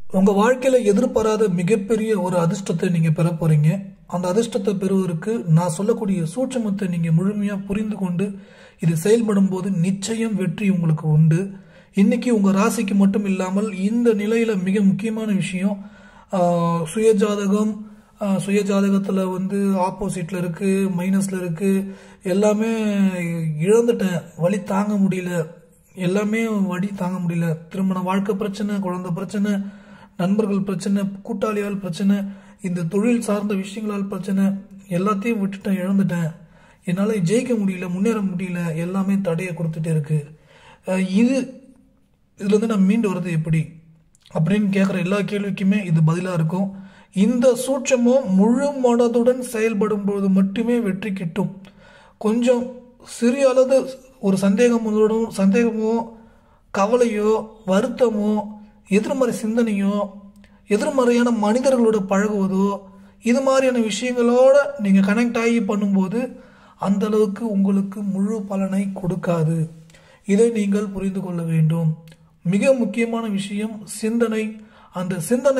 உங்க வாழ்க்கையில எதிர்பாராத மிகப்பெரிய ஒரு அதிர்ஷ்டத்தை நீங்க பெற போறீங்க. அந்த அதிர்ஷ்டத்தை பெறுவதற்கு நான் சொல்லக்கூடிய சூட்சுமத்தை நீங்க முழுமையா புரிந்து கொண்டு இது செயல்படும் போது நிச்சயம் வெற்றி உங்களுக்கு உண்டு. இன்னைக்கு உங்க ராசிக்கு மட்டும் இல்லாமல் இந்த நிலையில மிக முக்கியமான விஷயம், சுயஜாதகம், சுயஜாதகத்துல ஆப்போசிட்ல இருக்கு, மைனஸ்ல இருக்கு, எல்லாமே இழந்துட்டேன், வலி தாங்க முடியல, எல்லாமே வழி தாங்க முடியல, திருமண வாழ்க்கை பிரச்சனை, குழந்தை பிரச்சனை, நண்பர்கள் பிரச்சனை, கூட்டாளியால் பிரச்சனை, இந்த தொழில் சார்ந்த விஷயங்களால் பிரச்சனை, எல்லாத்தையும் விட்டுட்டேன், இழந்துட்டேன், என்னால் ஜெயிக்க முடியல, முன்னேற முடியல, எல்லாமே தடையை கொடுத்துட்டே இருக்கு, இதுலேருந்து நான் மீண்டு வர்றது எப்படி அப்படின்னு கேட்குற எல்லா கேள்விக்குமே இது பதிலாக இருக்கும். இந்த சூட்சமம் முழு மனதுடன் செயல்படும் பொழுது மட்டுமே வெற்றி கிட்டும். கொஞ்சம் சிறிய அளவு ஒரு சந்தேகமோ கவலையோ வருத்தமோ எதிர்மறை சிந்தனையோ எதிர்மறையான மனிதர்களோட பழகுவதோ இது மாதிரியான விஷயங்களோட நீங்கள் கனெக்ட் ஆகி பண்ணும்போது அந்த அளவுக்கு உங்களுக்கு முழு பலனை கொடுக்காது. இதை நீங்கள் புரிந்து கொள்ள வேண்டும். மிக முக்கியமான விஷயம் சிந்தனை. அந்த சிந்தனை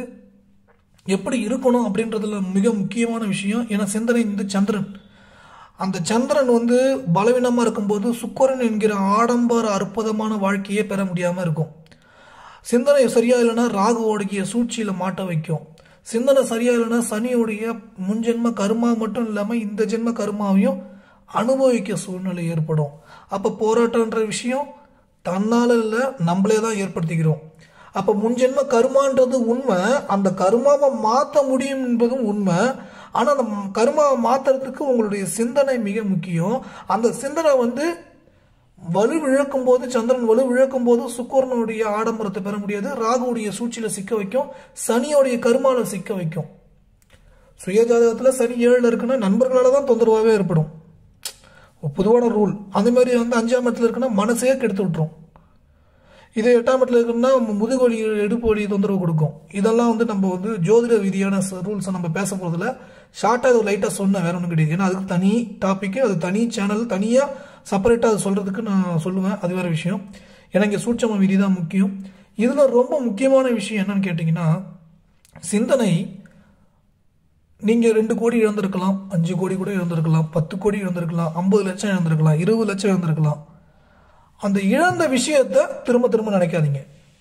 எப்படி இருக்கணும் அப்படின்றதுல மிக முக்கியமான விஷயம். ஏன்னா சிந்தனை சந்திரன், அந்த சந்திரன் பலவீனமாக இருக்கும்போது சுக்கிரன் என்கிற ஆடம்பர அற்புதமான வாழ்க்கையே பெற முடியாமல் இருக்கும். சிந்தனை சரியா இல்லைன்னா ராகுவோடைய சூழ்ச்சியில் மாட்ட வைக்கும். சிந்தனை சரியா இல்லைன்னா சனியோடைய முன்ஜென்ம கர்மா மட்டும் இல்லாமல் இந்த ஜென்ம கர்மாவையும் அனுபவிக்க சூழ்நிலை ஏற்படும். அப்போ போராட்டம்ன்ற விஷயம் தன்னால இல்லை, நம்மளே தான் ஏற்படுத்திக்கிறோம். அப்போ முன்ஜென்ம கர்மான்றது உண்மை, அந்த கர்மாவை மாற்ற முடியும் என்பதும் உண்மை. ஆனால் அந்த கர்மாவை மாற்றுறதுக்கு உங்களுடைய சிந்தனை மிக முக்கியம். அந்த சிந்தனை வலுவிழக்கும் போது, சந்திரன் வலுவிழக்கும் போது சுக்கிரனுடைய ஆடம்பரத்தை பெற முடியாது, ராகுவுடைய சூழ்ச்சியில சிக்க வைக்கும், சனியோடைய கர்மால சிக்க வைக்கும். சுயஜாதகத்தில் சனி 7ல் இருக்குன்னா நண்பர்களால தான் தொந்தரவாகவே ஏற்படும், பொதுவான ரூல். அந்த மாதிரி 5ஆம் இடத்துல இருக்குன்னா மனசே கெடுத்து விட்டுரும். இது 8ஆம் இடத்துல இருக்குன்னா முதுகொலி இடுப்பு வலி தொந்தரவு கொடுக்கும். இதெல்லாம் நம்ம ஜோதிட விதியான ரூல்ஸை நம்ம பேச போறதுல ஷார்ட்டாக இது லைட்டாக சொன்னேன், வேற ஒன்றும் கிடையாது. ஏன்னா அதுக்கு தனி டாபிக், அது தனி சேனல், தனியாக செப்பரேட்டாக அது சொல்கிறதுக்கு நான் சொல்லுவேன், அது வேறு விஷயம். ஏன்னா இங்கே சூட்சம விதி தான் முக்கியம். இதில் ரொம்ப முக்கியமான விஷயம் என்னன்னு கேட்டிங்கன்னா, சிந்தனை. நீங்கள் 2 கோடி இழந்திருக்கலாம், 5 கோடி கூட இழந்திருக்கலாம், 10 கோடி இழந்திருக்கலாம், 50 லட்சம் இழந்திருக்கலாம், 20 லட்சம் இழந்திருக்கலாம். அந்த இழந்த விஷயத்தை திரும்ப திரும்ப நினைக்காதீங்க.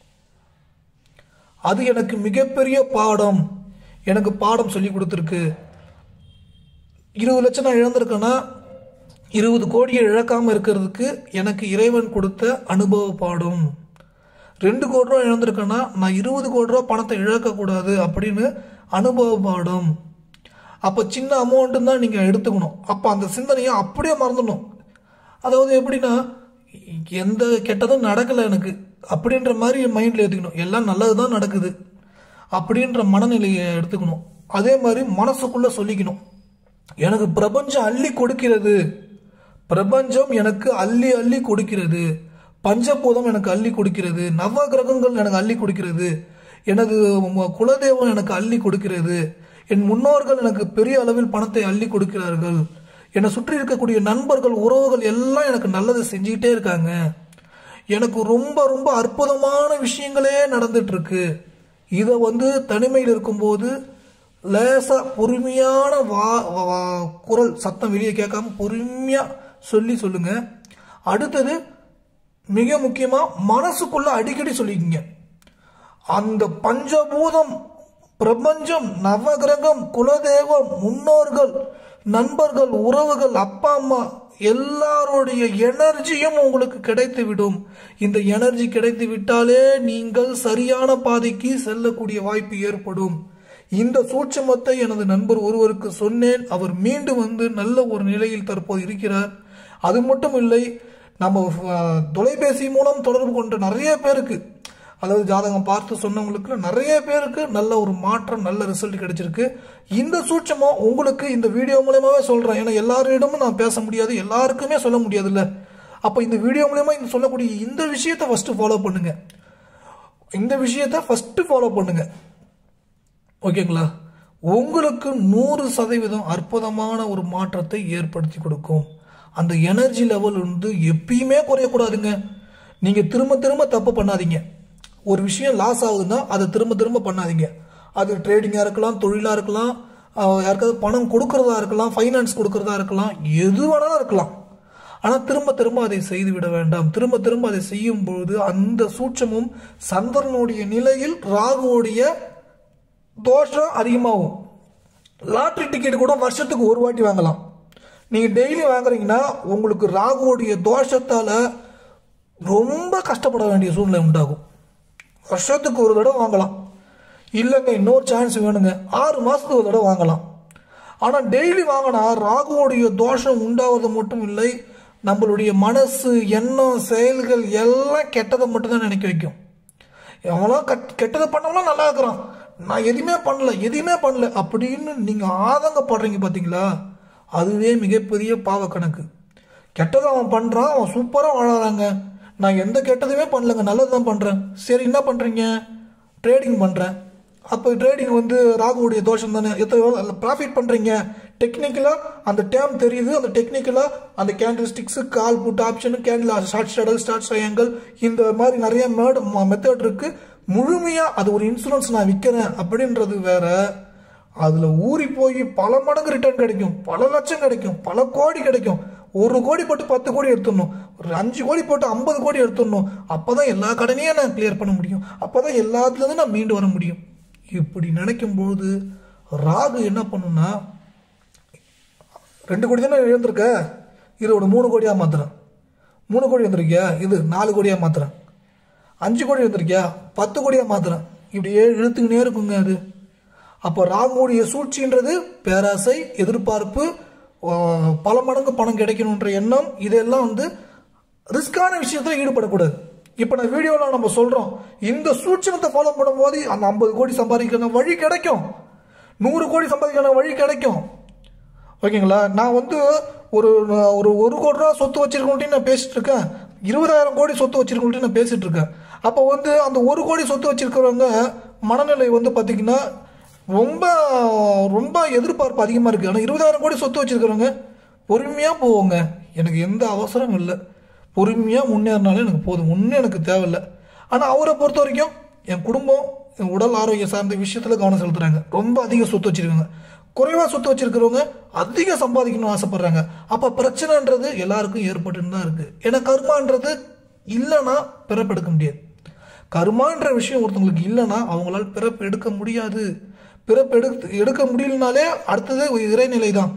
அது எனக்கு மிகப்பெரிய பாடம், எனக்கு பாடம் சொல்லி கொடுத்துருக்கு. 20 லட்சம் நான் இழந்திருக்கேன்னா 20 கோடியை இழக்காமல் இருக்கிறதுக்கு எனக்கு இறைவன் கொடுத்த அனுபவ பாடம். 2 கோடி ரூபா இழந்திருக்கேன்னா நான் 20 கோடி ரூபா பணத்தை இழக்கக்கூடாது அப்படின்னு அனுபவ பாடம். அப்போ சின்ன அமௌண்ட்டு தான் நீங்கள் எடுத்துக்கணும். அப்போ அந்த சிந்தனையை அப்படியே மறந்துடணும். அதாவது எப்படின்னா, எந்த கெட்டதும் நடக்கலை எனக்கு அப்படின்ற மாதிரி மைண்டில் எடுத்துக்கணும். எல்லாம் நல்லது தான் நடக்குது அப்படின்ற மனநிலையை எடுத்துக்கணும். அதே மாதிரி மனசுக்குள்ள சொல்லிக்கணும், எனக்கு பிரபஞ்சம் அள்ளி கொடுக்கிறது, பிரபஞ்சம் எனக்கு அள்ளி அள்ளி கொடுக்கிறது, பஞ்சபூதம் எனக்கு அள்ளி கொடுக்கிறது, நவ கிரகங்கள் எனக்கு அள்ளி கொடுக்கிறது, எனது குலதெய்வம் எனக்கு அள்ளி கொடுக்கிறது, என் முன்னோர்கள் எனக்கு பெரிய அளவில் பணத்தை அள்ளி கொடுக்கிறார்கள், என்னை சுற்றி இருக்கக்கூடிய நண்பர்கள் உறவுகள் எல்லாம் எனக்கு நல்லது செஞ்சுக்கிட்டே இருக்காங்க, எனக்கு ரொம்ப ரொம்ப அற்புதமான விஷயங்களே நடந்துட்டு இருக்கு. இதை தனிமையில் இருக்கும்போது லேசா பொறுமையான குரல் சத்தம் வெளியே கேட்காம பொறுமையா சொல்லுங்க. அடுத்தது மிக முக்கியமா மனசுக்குள்ள அடிக்கடி சொல்லிக்கங்க, அந்த பஞ்சபூதம், பிரபஞ்சம், நவகிரகம், குலதெய்வம், முன்னோர்கள், நண்பர்கள், உறவுகள், அப்பா அம்மா எல்லாருடைய எனர்ஜியும் உங்களுக்கு கிடைத்து விடும். இந்த எனர்ஜி கிடைத்து விட்டாலே நீங்கள் சரியான பாதைக்கு செல்லக்கூடிய வாய்ப்பு ஏற்படும். இந்த சூட்சமத்தை எனது நண்பர் ஒருவருக்கு சொன்னேன், அவர் மீண்டும் நல்ல ஒரு நிலையில் தற்போது இருக்கிறார். அது மட்டும் இல்லை, நம்ம தொலைபேசி மூலம் தொடர்பு கொண்ட நிறைய பேருக்கு, அதாவது ஜாதகம் பார்த்து சொன்னவங்களுக்கு நிறைய பேருக்கு நல்ல ஒரு மாற்றம், நல்ல ரிசல்ட் கிடைச்சிருக்கு. இந்த சூட்சமம் உங்களுக்கு இந்த வீடியோ மூலமாவே சொல்றேன். ஏன்னா எல்லாரிடமும் நான் பேச முடியாது, எல்லாருக்குமே சொல்ல முடியாதுல்ல. அப்ப இந்த வீடியோ மூலமா சொல்லக்கூடிய இந்த விஷயத்தை ஃபர்ஸ்ட் ஃபாலோ பண்ணுங்க. இந்த விஷயத்தை ஃபர்ஸ்ட் ஃபாலோ பண்ணுங்க, ஓகேங்களா? உங்களுக்கு 100% அற்புதமான ஒரு மாற்றத்தை ஏற்படுத்தி கொடுக்கும். அந்த எனர்ஜி லெவல் எப்பயுமே குறையக்கூடாதுங்க. நீங்க திரும்ப திரும்ப தப்பு பண்ணாதீங்க. ஒரு விஷயம் லாஸ் ஆகுதுன்னா அதை திரும்ப திரும்ப பண்ணாதீங்க. அது ட்ரேடிங்காக இருக்கலாம், தொழிலாக இருக்கலாம், யாருக்காவது பணம் கொடுக்கறதா இருக்கலாம், ஃபைனான்ஸ் கொடுக்கறதா இருக்கலாம், எது வேணாலும் இருக்கலாம். ஆனால் திரும்ப திரும்ப அதை செய்து விட வேண்டாம். திரும்ப திரும்ப அதை செய்யும் பொழுது அந்த சூட்சமும் சந்திரனுடைய நிலையில் ராகுவோடைய தோஷம் அதிகமாகும். லாட்ரி டிக்கெட் கூட வருஷத்துக்கு ஒரு வாட்டி வாங்கலாம். நீங்கள் டெய்லி வாங்குறீங்கன்னா உங்களுக்கு ராகுவோடைய தோஷத்தால் ரொம்ப கஷ்டப்பட வேண்டிய சூழ்நிலை உண்டாகும். வருஷத்துக்கு ஒரு தடவை வாங்கலாம், இல்லைங்க இன்னொரு சான்ஸ் வேணுங்க 6 மாதத்துக்கு ஒரு தடவை வாங்கலாம். ஆனால் டெய்லி வாங்கினா ராகுவோடைய தோஷம் உண்டாவது மட்டும் இல்லை, நம்மளுடைய மனசு, எண்ணம், செயல்கள் எல்லாம் கெட்டதை மட்டும்தான் நினைக்க வைக்கும். எவ்வளோ கெட்டதை பண்ணவங்களும் நல்லா இருக்கிறான், நான் எதுவுமே பண்ணல அப்படின்னு நீங்கள் ஆதங்கப்படுறீங்க பார்த்தீங்களா, அதுவே மிகப்பெரிய பாவ கணக்கு. கெட்டதை அவன் பண்ணுறான், அவன் சூப்பராக வாழறாங்க, நான் எந்த கெட்டதுமே பண்ணலைங்க, நல்லது தான் பண்ணுறேன். சரி என்ன பண்ணுறீங்க? ட்ரேடிங் பண்ணுறேன். அப்போ ட்ரேடிங் ராகுவுடைய தோஷம் தானே, எத்தனை ப்ராஃபிட் பண்ணுறீங்க. டெக்னிக்கலாக அந்த டேம் தெரியுது, அந்த டெக்னிக்கலாக அந்த candle sticks, call put option, candle short shuttle, start triangle, இந்த மாதிரி நிறைய மெத்தட் இருக்குது. முழுமையாக அது ஒரு இன்சூரன்ஸ் நான் விற்கிறேன் அப்படின்றது வேற. அதில் ஊறி போய் பல மடங்கு ரிட்டர்ன் கிடைக்கும், பல லட்சம் கிடைக்கும், பல கோடி கிடைக்கும். 1 கோடி போட்டு 10 கோடி எடுத்துடணும், ஒரு 5 கோடி போட்டு 50 கோடி எடுத்துடணும். அப்போ தான் எல்லா கடனையும் நான் கிளியர் பண்ண முடியும், அப்போ தான் எல்லாத்துலேருந்து நான் மீண்டு வர முடியும். இப்படி நினைக்கும்போது ராகு என்ன பண்ணுன்னா, 2 கோடி தானே எழுந்திருக்க, இதோட 3 கோடியாக மாத்துறேன். 3 கோடி எழுந்திருக்கியா, இது 4 கோடியாக மாத்துறேன். 5 கோடி எழுந்திருக்கியா, 10 கோடியாக மாத்துறேன். இப்படியே இழுத்துக்கினே இருக்குங்க அது. அப்போ ராகுவுடைய சூழ்ச்சின்றது பேராசை, எதிர்பார்ப்பு, பல மடங்கு பணம் கிடைக்கணுன்ற எண்ணம், இதெல்லாம் ரிஸ்கான விஷயத்தில் ஈடுபடக்கூடாது. இப்போ நான் வீடியோவில் நம்ம சொல்கிறோம், இந்த சூட்சமத்தை ஃபாலோ பண்ணும்போது அந்த 50 கோடி சம்பாதிக்கிற வழி கிடைக்கும், 100 கோடி சம்பாதிக்கிற வழி கிடைக்கும். ஓகேங்களா? நான் ஒரு 1 கோடி ரூபா சொத்து வச்சிருக்கோன்ட்டு நான் பேசிட்டு இருக்கேன், 20,000 கோடி சொத்து வச்சிருக்கோன்ட்டு நான் பேசிட்டு இருக்கேன். அப்போ அந்த 1 கோடி சொத்து வச்சிருக்கிறவங்க மனநிலை பார்த்தீங்கன்னா ரொம்ப ரொம்ப எதிர்பார்ப்பு அதிகமாக இருக்குது. ஆனால் 20,000 கோடி சொத்து வச்சிருக்கிறவங்க பொறுமையாக போவோங்க, எனக்கு எந்த அவசரமும் இல்லை, பொறுமையாக முன்னேறினாலும் எனக்கு போதும், ஒன்றும் எனக்கு தேவையில்லை. ஆனால் அவரை பொறுத்த வரைக்கும் என் குடும்பம், என் உடல் ஆரோக்கியம் சார்ந்த விஷயத்தில் கவனம் செலுத்துகிறாங்க. ரொம்ப அதிக சொத்து வச்சுருக்காங்க. குறைவாக சொத்து வச்சுருக்கிறவங்க அதிக சம்பாதிக்கணும்னு ஆசைப்பட்றாங்க. அப்போ பிரச்சனைன்றது எல்லாருக்கும் ஏற்பட்டுன்னு தான் இருக்குது. ஏன்னா கர்மான்றது இல்லைன்னா பிறப்பெடுக்க முடியாது. கர்மான்ற விஷயம் ஒருத்தவங்களுக்கு இல்லைன்னா அவங்களால பிறப்பு எடுக்க முடியாது. பிறப்பு எடுக்க முடியலனாலே அடுத்தது இறைநிலை தான்.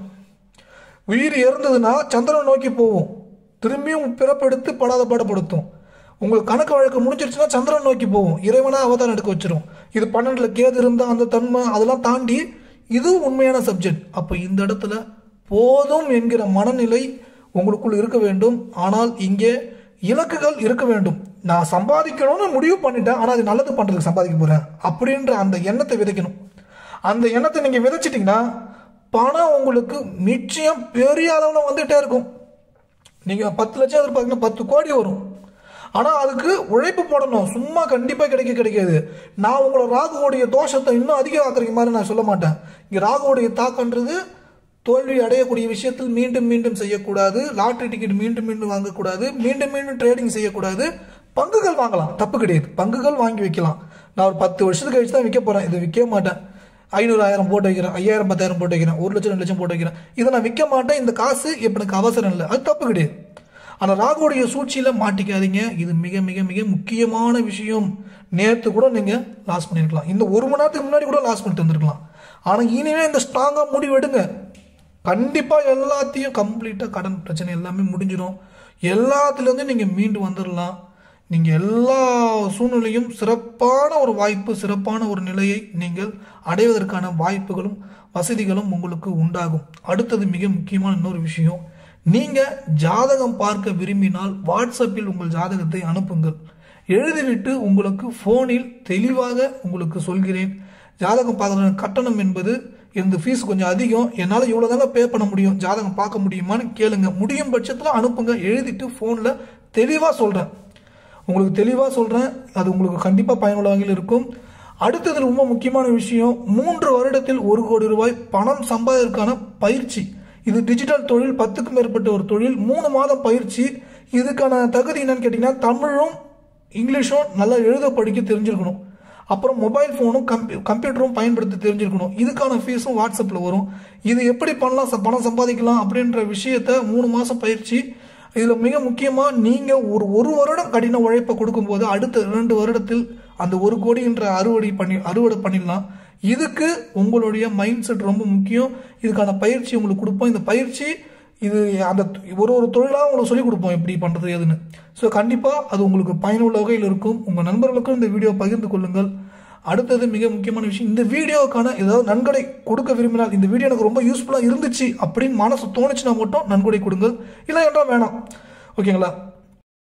உயிர் இறந்ததுன்னா சந்திரனை நோக்கி போவோம், திரும்பியும் பிறப்பெடுத்து படாத பாடுபடுத்தும். உங்களுக்கு கணக்கு வழக்கு முடிஞ்சிருச்சுன்னா சந்திரன் நோக்கி போவோம், இறைவனா அவதாரம் எடுக்க வச்சிரும். இது 12ல் கேது இருந்தால் அந்த தன்மை அதெல்லாம் தாண்டி இது உண்மையான சப்ஜெக்ட். அப்போ இந்த இடத்துல போதும் என்கிற மனநிலை உங்களுக்குள் இருக்க வேண்டும். ஆனால் இங்கே இலக்குகள் இருக்க வேண்டும். நான் சம்பாதிக்கணும்னு முடிவு பண்ணிட்டேன், ஆனால் அது நல்லது பண்ணுறதுக்கு சம்பாதிக்க போகிறேன் அப்படின்ற அந்த எண்ணத்தை விதைக்கணும். அந்த எண்ணத்தை நீங்கள் விதைச்சிட்டிங்கன்னா பணம் உங்களுக்கு நிச்சயம் பெரிய அளவில் வந்துகிட்டே இருக்கும். நீங்கள் 10 லட்சம் எதிர்பார்த்தீங்கன்னா 10 கோடி வரும். ஆனால் அதுக்கு உழைப்பு போடணும், சும்மா கண்டிப்பாக கிடைக்காது. நான் உங்களை ராகுவோடைய தோஷத்தை இன்னும் அதிகமாக்குற மாதிரி நான் சொல்ல மாட்டேன். இங்கே ராகுவோடைய தாக்கன்றது தோல்வி அடையக்கூடிய விஷயத்தில் மீண்டும் மீண்டும் செய்யக்கூடாது, லாட்ரி டிக்கெட் மீண்டும் மீண்டும் வாங்கக்கூடாது, மீண்டும் மீண்டும் ட்ரேடிங் செய்யக்கூடாது. பங்குகள் வாங்கலாம், தப்பு கிடையாது, பங்குகள் வாங்கி வைக்கலாம். நான் ஒரு 10 வருஷத்துக்கு கழிச்சு தான் விற்க போகிறேன், இதை விற்க மாட்டேன். 500, 1000 போட்டு வைக்கிறேன், 5000, 10,000 போட்டு வைக்கிறேன், 1 லட்சம் 2 லட்சம் போட்டு வைக்கிறேன், இதை நான் விற்க மாட்டேன். இந்த காசு இப்போ எனக்கு அவசரம் இல்லை, அது தப்பு கிடையாது. ஆனால் ராகுடைய சூழ்ச்சியில் மாட்டிக்காதீங்க. இது மிக மிக மிக முக்கியமான விஷயம். நேற்று கூட நீங்கள் லாஸ் பண்ணியிருக்கலாம், இந்த 1 மணி நேரத்துக்கு முன்னாடி கூட லாஸ் பண்ணிட்டு வந்துருக்கலாம். ஆனால் இனிமே இந்த ஸ்ட்ராங்காக முடிவெடுங்க. கண்டிப்பாக எல்லாத்தையும் கம்ப்ளீட்டாக கடன் பிரச்சனை எல்லாமே முடிஞ்சிடும். எல்லாத்துலேருந்து நீங்கள் மீண்டு வந்துடலாம். நீங்கள் எல்லா சூழ்நிலையும் சிறப்பான ஒரு வாய்ப்பு, சிறப்பான ஒரு நிலையை நீங்கள் அடைவதற்கான வாய்ப்புகளும் வசதிகளும் உங்களுக்கு உண்டாகும். அடுத்தது மிக முக்கியமான இன்னொரு விஷயம், நீங்கள் ஜாதகம் பார்க்க விரும்பினால் வாட்ஸ்அப்பில் உங்கள் ஜாதகத்தை அனுப்புங்கள். எழுதிவிட்டு உங்களுக்கு ஃபோனில் தெளிவாக உங்களுக்கு சொல்கிறேன். ஜாதகம் பார்க்குற கட்டணம் என்பது இந்த ஃபீஸ் கொஞ்சம் அதிகம், என்னால் இவ்வளோ தாங்க பே பண்ண முடியும், ஜாதகம் பார்க்க முடியுமான்னு கேளுங்க. முடியும் பட்சத்தில் அனுப்புங்க. எழுதிட்டு ஃபோனில் தெளிவாக சொல்கிறேன், உங்களுக்கு தெளிவாக சொல்கிறேன். அது உங்களுக்கு கண்டிப்பாக பயனுள்ள வகையில் இருக்கும். அடுத்தது ரொம்ப முக்கியமான விஷயம், 3 வருடத்தில் 1 கோடி ரூபாய் பணம் சம்பாதிப்பதற்கான பயிற்சி. இது டிஜிட்டல் தொழில், 10க்கும் மேற்பட்ட ஒரு தொழில், 3 மாதம் பயிற்சி. இதுக்கான தகுதி என்னன்னு கேட்டிங்கன்னா தமிழும் இங்கிலீஷும் நல்லா எழுத படிக்க தெரிஞ்சிருக்கணும். அப்புறம் மொபைல் ஃபோனும் கம்ப்யூட்டரும் பயன்படுத்த தெரிஞ்சிருக்கணும். இதுக்கான ஃபீஸும் வாட்ஸ்அப்பில் வரும். இது எப்படி பண்ணலாம், பணம் சம்பாதிக்கலாம் அப்படின்ற விஷயத்த 3 மாதம் பயிற்சி. இதில் மிக முக்கியமாக நீங்கள் ஒரு வருடம் கடின உழைப்பை கொடுக்கும்போது அடுத்த 2 வருடத்தில் அந்த 1 கோடின்ற அறுவடை பண்ணிடலாம். இதுக்கு உங்களுடைய மைண்ட் செட் ரொம்ப முக்கியம். இதுக்கான பயிற்சி உங்களுக்கு கொடுப்போம். இந்த பயிற்சி இது அந்த ஒரு தொழிலாக உங்களுக்கு சொல்லிக் கொடுப்போம் எப்படி பண்ணுறது எதுன்னு. ஸோ கண்டிப்பாக அது உங்களுக்கு பயனுள்ள வகையில் இருக்கும். உங்கள் நண்பர்களுக்கும் இந்த வீடியோ பகிர்ந்து கொள்ளுங்கள். அடுத்தது மிக முக்கியமான விஷயம், இந்த வீடியோக்கான ஏதாவது நன்கொடை கொடுக்க விரும்பினால், இந்த வீடியோ எனக்கு ரொம்ப யூஸ்ஃபுல்லாக இருந்துச்சு அப்படின்னு மனசு தோணுச்சுன்னா மட்டும் நன்கொடை கொடுங்கள், இல்லை என்றால் வேணாம். ஓகேங்களா?